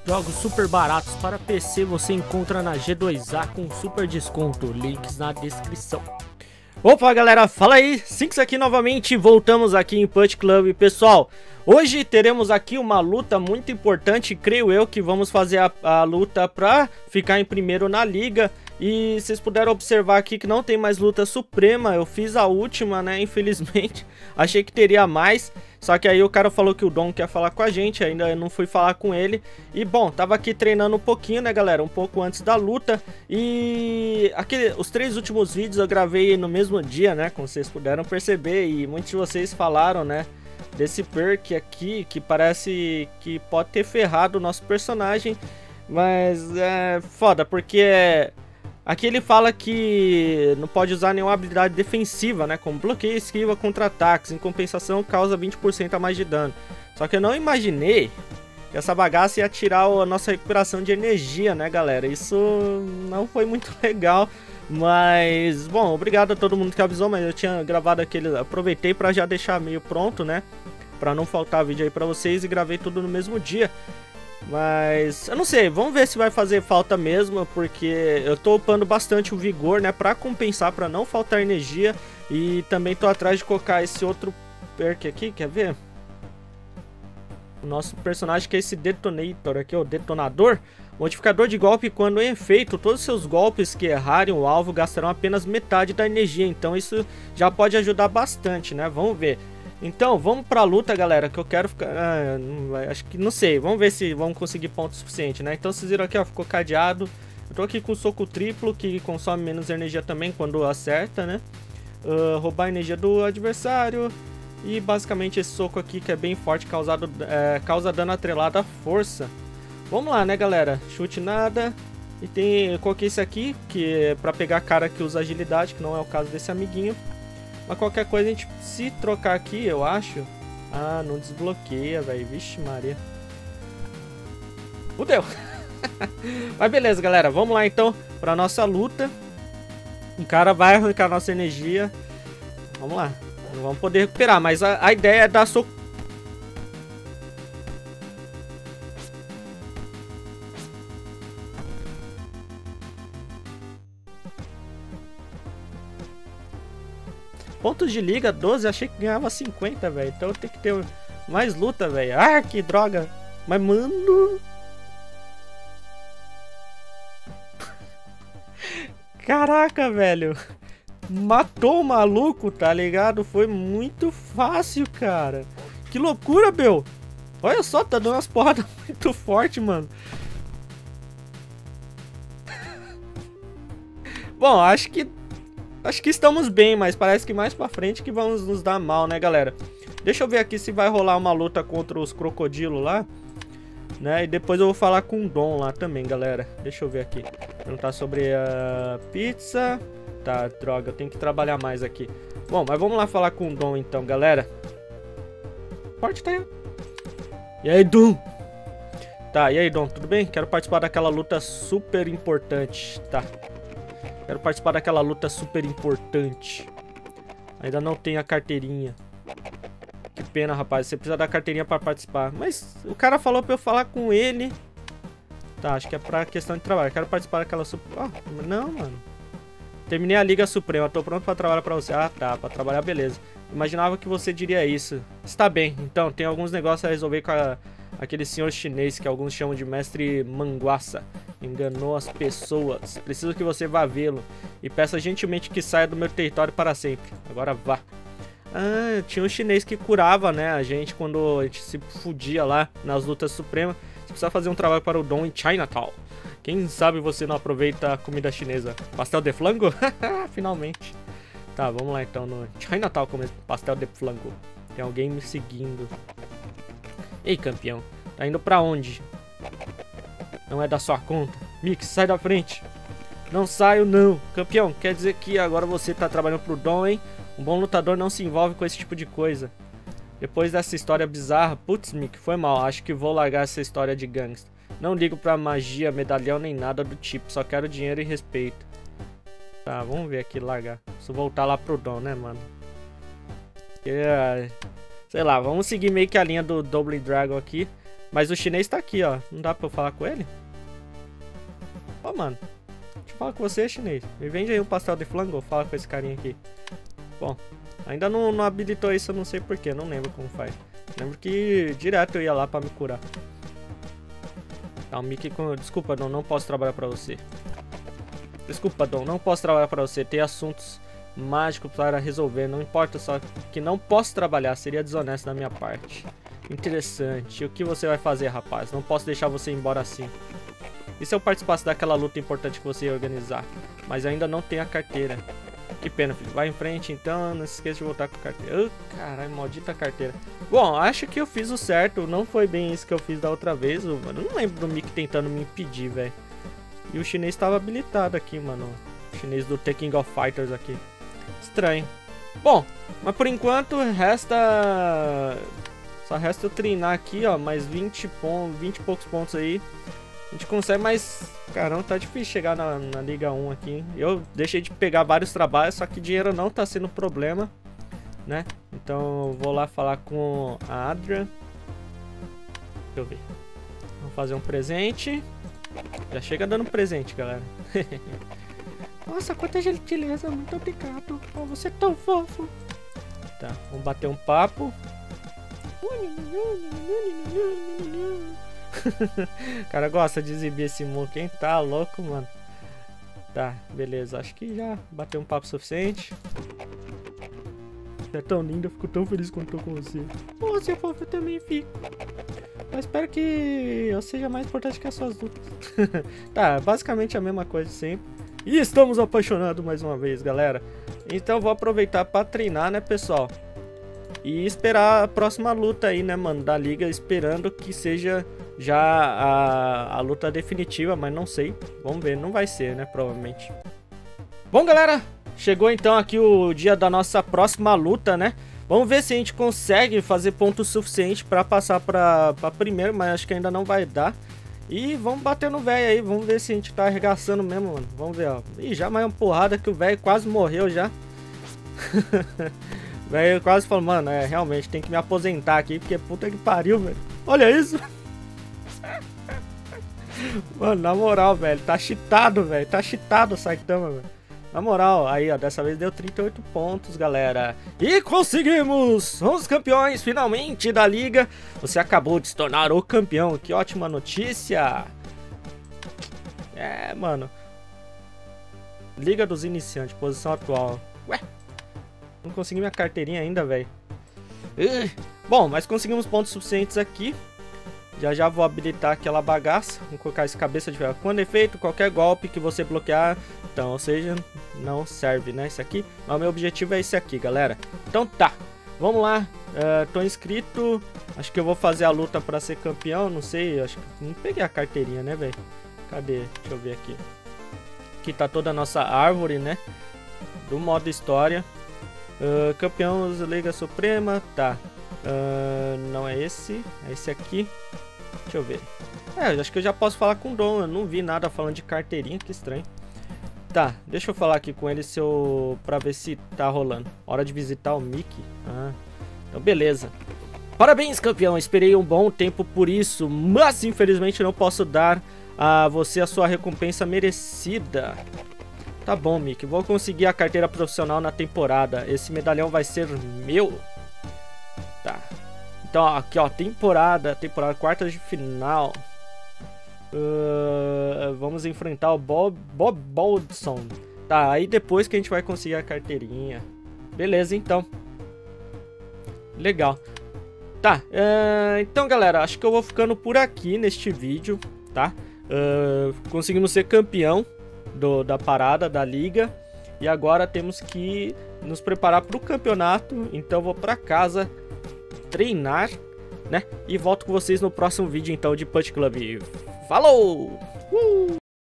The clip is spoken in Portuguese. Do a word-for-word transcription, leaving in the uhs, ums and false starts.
Jogos super baratos para P C você encontra na G dois A com super desconto, links na descrição. Opa galera, fala aí, Sinks aqui novamente, voltamos aqui em Punch Club. Pessoal, hoje teremos aqui uma luta muito importante, creio eu que vamos fazer a, a luta para ficar em primeiro na liga. E vocês puderam observar aqui que não tem mais luta suprema, eu fiz a última, né, infelizmente, achei que teria mais. Só que aí o cara falou que o Dom quer falar com a gente, ainda não fui falar com ele. E bom, tava aqui treinando um pouquinho, né galera, um pouco antes da luta. E aquele, os três últimos vídeos eu gravei no mesmo dia, né, como vocês puderam perceber. E muitos de vocês falaram, né, desse perk aqui, que parece que pode ter ferrado o nosso personagem. Mas é foda, porque aqui ele fala que não pode usar nenhuma habilidade defensiva, né? Como bloqueio, esquiva, contra-ataques. Em compensação, causa vinte por cento a mais de dano. Só que eu não imaginei que essa bagaça ia tirar a nossa recuperação de energia, né, galera? Isso não foi muito legal. Mas, bom, obrigado a todo mundo que avisou. Mas eu tinha gravado aquele... Aproveitei pra já deixar meio pronto, né? Pra não faltar vídeo aí pra vocês. E gravei tudo no mesmo dia. Mas, eu não sei, vamos ver se vai fazer falta mesmo, porque eu tô upando bastante o vigor, né, pra compensar, pra não faltar energia. E também tô atrás de colocar esse outro perk aqui, quer ver? O nosso personagem que é esse Detonator aqui, o Detonador. Modificador de golpe quando em efeito, todos os seus golpes que errarem o alvo gastarão apenas metade da energia. Então isso já pode ajudar bastante, né, vamos ver. Então, vamos pra luta, galera, que eu quero ficar... Ah, não, acho que... Não sei, vamos ver se vamos conseguir ponto suficiente, né? Então, vocês viram aqui, ó, ficou cadeado. Eu tô aqui com o soco triplo, que consome menos energia também quando acerta, né? Uh, roubar a energia do adversário. E, basicamente, esse soco aqui, que é bem forte, causado, é, causa dano atrelado à força. Vamos lá, né, galera? Chute nada. E tem... Eu coloquei esse aqui, que é pra pegar cara que usa agilidade, que não é o caso desse amiguinho. Mas qualquer coisa a gente, se trocar aqui, eu acho... Ah, não desbloqueia, velho. Vixe Maria. Fudeu. Mas beleza, galera. Vamos lá, então, pra nossa luta. O cara vai arrancar nossa energia. Vamos lá. Não vamos poder recuperar, mas a, a ideia é dar soco. Pontos de liga, doze, achei que ganhava cinquenta, velho. Então tem que ter mais luta, velho. Ah, que droga. Mas, mano... Caraca, velho. Matou o maluco, tá ligado? Foi muito fácil, cara. Que loucura, meu. Olha só, tá dando umas porradas muito fortes, mano. Bom, acho que... Acho que estamos bem, mas parece que mais pra frente que vamos nos dar mal, né, galera? Deixa eu ver aqui se vai rolar uma luta contra os crocodilos lá, né? E depois eu vou falar com o Dom lá também, galera. Deixa eu ver aqui. Perguntar sobre a pizza. Tá, droga, eu tenho que trabalhar mais aqui. Bom, mas vamos lá falar com o Dom então, galera. Forte tá aí. E aí, Dom? Tá, e aí, Dom, tudo bem? Quero participar daquela luta super importante. Tá. Quero participar daquela luta super importante. Ainda não tenho a carteirinha. Que pena, rapaz. Você precisa da carteirinha pra participar. Mas o cara falou pra eu falar com ele. Tá, acho que é pra questão de trabalho. Quero participar daquela super... Ah, não, mano. Terminei a Liga Suprema. Tô pronto pra trabalhar pra você. Ah, tá. Pra trabalhar, beleza. Imaginava que você diria isso. Está bem. Então, tem alguns negócios a resolver com a... aquele senhor chinês que alguns chamam de mestre Manguaça. Enganou as pessoas. Preciso que você vá vê-lo. E peça gentilmente que saia do meu território para sempre. Agora vá. Ah, tinha um chinês que curava, né, a gente quando a gente se fudia lá nas lutas supremas. Você precisa fazer um trabalho para o Dom em Chinatown. Quem sabe você não aproveita a comida chinesa? Pastel de flango? Finalmente. Tá, vamos lá então no Chinatown comer pastel de flango. Tem alguém me seguindo. Ei, campeão. Tá indo pra onde? Não é da sua conta. Mix, sai da frente. Não saio, não. Campeão, quer dizer que agora você tá trabalhando pro Dom, hein? Um bom lutador não se envolve com esse tipo de coisa. Depois dessa história bizarra, putz, Mick, foi mal. Acho que vou largar essa história de gangsta. Não ligo pra magia, medalhão, nem nada do tipo. Só quero dinheiro e respeito. Tá, vamos ver aqui, largar. Preciso voltar lá pro Dom, né, mano? É... Sei lá, vamos seguir meio que a linha do Double Dragon aqui. Mas o chinês tá aqui, ó. Não dá pra eu falar com ele? Ó, mano. Deixa eu falar com você, chinês. Me vende aí um pastel de flango. Fala com esse carinha aqui. Bom, ainda não, não habilitou isso, eu não sei porquê. Não lembro como faz. Lembro que direto eu ia lá pra me curar. Tá, o Mickey com... Desculpa, Dom, não posso trabalhar pra você. Desculpa, Dom, não posso trabalhar pra você. Tem assuntos mágicos para resolver. Não importa, só que não posso trabalhar. Seria desonesto da minha parte. Interessante. O que você vai fazer, rapaz? Não posso deixar você ir embora assim. E se eu participasse daquela luta importante que você ia organizar? Mas ainda não tenho a carteira. Que pena, filho. Vai em frente, então. Não se esqueça de voltar com a carteira. Oh, caralho, maldita carteira. Bom, acho que eu fiz o certo. Não foi bem isso que eu fiz da outra vez. Eu não lembro do Mickey tentando me impedir, velho. E o chinês estava habilitado aqui, mano. O chinês do The King of Fighters aqui. Estranho. Bom, mas por enquanto resta... Só resta eu treinar aqui, ó. Mais vinte pontos, vinte e poucos pontos aí. A gente consegue, mas... Caramba, tá difícil chegar na, na Liga um aqui, hein? Eu deixei de pegar vários trabalhos, só que dinheiro não tá sendo problema, né? Então eu vou lá falar com a Adrian. Deixa eu ver. Vamos fazer um presente. Já chega dando presente, galera. Nossa, quanta gentileza, muito obrigado. Oh, você é tão fofo. Tá, vamos bater um papo. O cara gosta de exibir esse mundo. Quem tá louco, mano? Tá, beleza. Acho que já bateu um papo suficiente. Você é tão lindo, eu fico tão feliz quando tô com você. Oh, você é fofo, eu também fico. Mas espero que eu seja mais importante que as suas lutas. Tá, basicamente a mesma coisa sempre. E estamos apaixonados mais uma vez, galera. Então vou aproveitar pra treinar, né, pessoal? E esperar a próxima luta aí, né, mano, da liga. Esperando que seja já a, a luta definitiva, mas não sei. Vamos ver, não vai ser, né, provavelmente. Bom, galera, chegou então aqui o dia da nossa próxima luta, né? Vamos ver se a gente consegue fazer ponto suficiente pra passar pra, pra primeiro, mas acho que ainda não vai dar. E vamos bater no velho aí, vamos ver se a gente tá arregaçando mesmo, mano. Vamos ver, ó. Ih, já mais uma porrada que o velho quase morreu já. O velho quase falou, mano, é, realmente tem que me aposentar aqui, porque puta que pariu, velho. Olha isso. Mano, na moral, velho, tá cheatado, velho. Tá cheatado o Saitama, velho. Na moral, aí, ó, dessa vez deu trinta e oito pontos, galera. E conseguimos! Somos campeões, finalmente, da liga. Você acabou de se tornar o campeão. Que ótima notícia. É, mano. Liga dos iniciantes, posição atual. Ué, não consegui minha carteirinha ainda, velho. Bom, mas conseguimos pontos suficientes aqui. Já já vou habilitar aquela bagaça. Vou colocar esse cabeça de ferro. Quando efeito, qualquer golpe que você bloquear, então, ou seja, não serve, né? Esse aqui. Mas o meu objetivo é esse aqui, galera. Então tá, vamos lá. Uh, tô inscrito. Acho que eu vou fazer a luta pra ser campeão. Não sei, acho que não peguei a carteirinha, né, velho? Cadê? Deixa eu ver aqui. Aqui tá toda a nossa árvore, né? Do modo história. Uh, campeão da Liga Suprema. Tá. Uh, não é esse. É esse aqui. Deixa eu ver. É, acho que eu já posso falar com o Dom. Eu não vi nada falando de carteirinha, que estranho. Tá, deixa eu falar aqui com ele se eu... pra ver se tá rolando. Hora de visitar o Mickey. Ah, então beleza. Parabéns, campeão. Esperei um bom tempo por isso, mas infelizmente não posso dar a você a sua recompensa merecida. Tá bom, Mickey. Vou conseguir a carteira profissional na temporada. Esse medalhão vai ser meu. Tá. Então, aqui, ó, temporada, temporada, quartas de final. Uh, vamos enfrentar o Bob, Bob Boldson. Tá, aí depois que a gente vai conseguir a carteirinha. Beleza, então. Legal. Tá, uh, então, galera, acho que eu vou ficando por aqui neste vídeo, tá? Uh, conseguimos ser campeão do, da parada, da liga. E agora temos que nos preparar para o campeonato. Então, eu vou para casa treinar, né? E volto com vocês no próximo vídeo, então, de Punch Club. Falou! Uh!